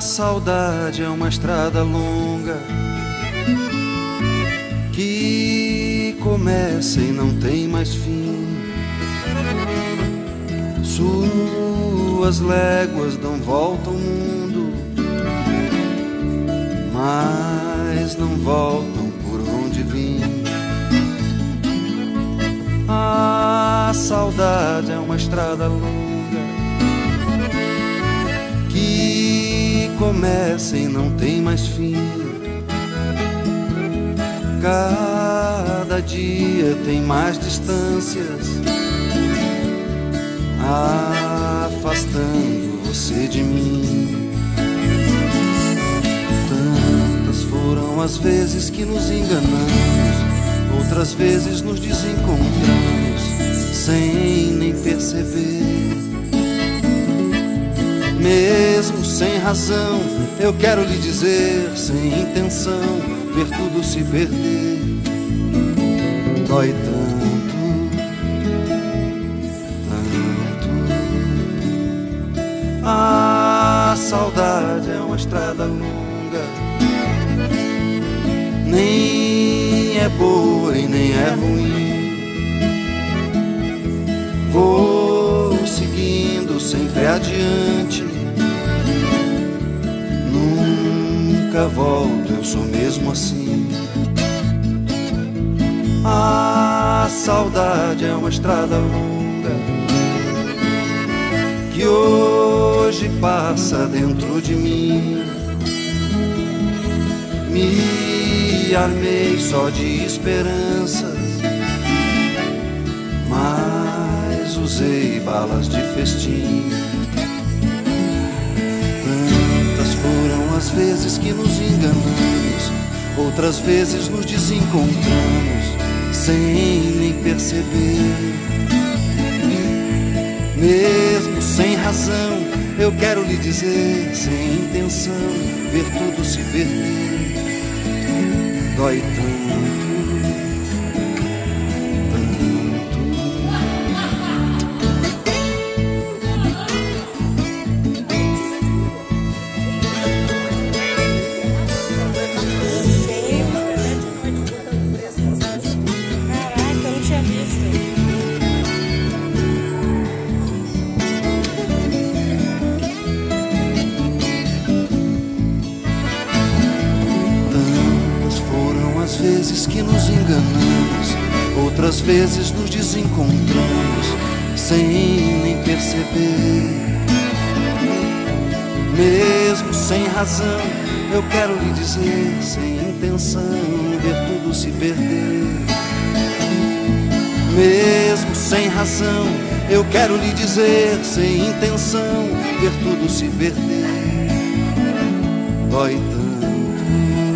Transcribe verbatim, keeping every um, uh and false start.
saudade é uma estrada longa que começa e não tem mais fim. Suas léguas dão volta ao mundo, mas não voltam por onde vim. A saudade é uma estrada longa que começa e não tem mais fim. Cada dia tem mais distâncias, afastando você de mim. Tantas foram as vezes que nos enganamos, outras vezes nos desencontramos sem nem perceber. Mesmo sem razão, eu quero lhe dizer, sem intenção, ver tudo se perder. Dói tanto, tanto. A saudade é uma estrada longa, nem é boa e nem é ruim. Vou seguindo sempre adiante, nunca volto, eu sou mesmo assim. A saudade é uma estrada longa que hoje passa dentro de mim. Me armei só de esperanças, mas usei balas de festim. Tantas foram as vezes que nos enganamos, outras vezes nos desencontramos sem nem perceber. Mesmo sem razão, eu quero lhe dizer, sem intenção, ver tudo se perder. Dói tanto, vezes que nos enganamos, outras vezes nos desencontramos sem nem perceber. Mesmo sem razão, eu quero lhe dizer, sem intenção, ver tudo se perder. Mesmo sem razão, eu quero lhe dizer, sem intenção, ver tudo se perder. Dói tanto.